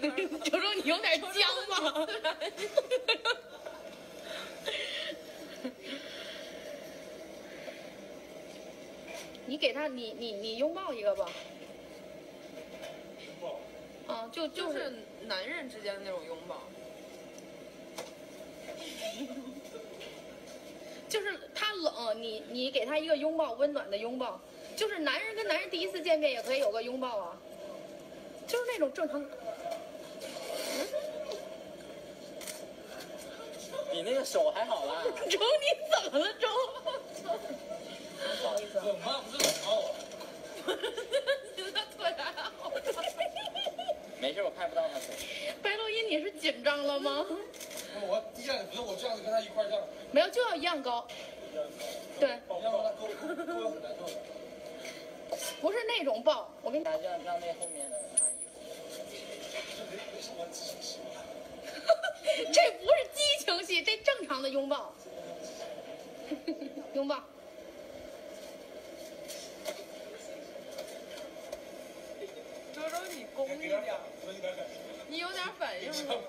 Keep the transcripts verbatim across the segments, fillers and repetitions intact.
周周，你有点僵吗？你给他，你你你拥抱一个吧。 拥抱。 啊，就就就是男人之间的那种拥抱。 就是他冷，你你给他一个拥抱，温暖的拥抱。就是男人跟男人第一次见面也可以有个拥抱啊，就是那种正常。 你那个手还好啦。 周，你怎么了，周？不好意思啊。 冷吗？不是冷吗？ 你的腿还好。 没事，我看不到他腿。 白洛伊，你是紧张了吗？ 我低下来，不是我这样子跟他一块这样。 没有，就要一样高。对。 要不然他够够够很难受的。 不是那种抱，我跟你让让让那后面的阿姨。 这没什么激情戏吧？ 这不是激情戏，这正常的拥抱。拥抱。 周周，你攻一点，你有点反应吗？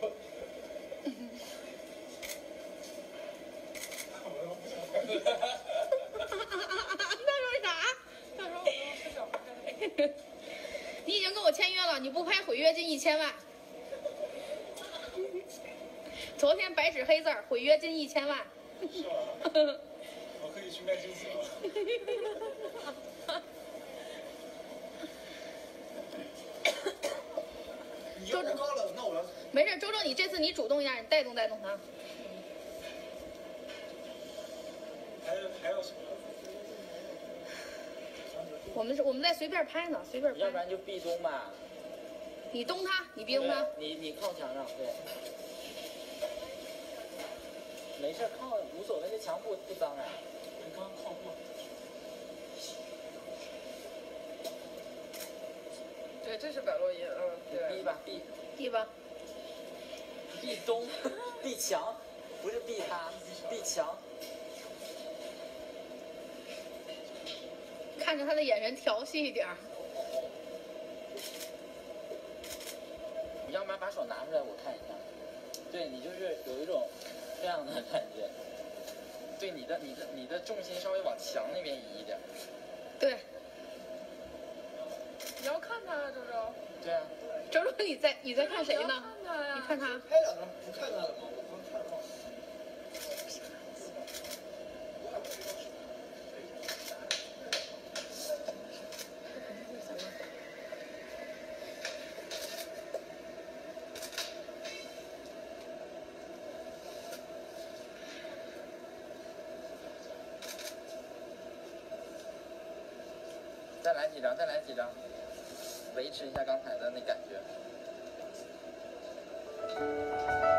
他说啥？ 他说我要吃小拍。 你已经跟我签约了，你不拍毁约金一千万。昨天白纸黑字儿，毁约金一千万。 是吧？我可以去卖金子了。你要不高了，那我要。 没事，周周，你这次你主动一下，你带动带动他。 还还要什么？ 我们是我们在随便拍呢，随便拍。 要不然就壁咚吧。 你咚他，你壁咚他。 你你靠墙上，对。没事，靠无所谓，那墙不不脏呀。 你刚刚靠过。 对，这是百洛伊，嗯，对。 逼吧，逼。 逼吧。 壁咚，壁墙，不是壁他，壁墙。 看着他的眼神调戏一点儿。 你要不然把手拿出来，我看一下。对你就是有一种这样的感觉。对你的你的你的重心稍微往墙那边移一点。 对。 你要看他啊，周周。 对啊。 周周，你在你在看谁呢？ 你看他呀。 你看他。 拍两张不看他了吗？我刚看到。 再来几张，再来几张，维持一下刚才的那感觉。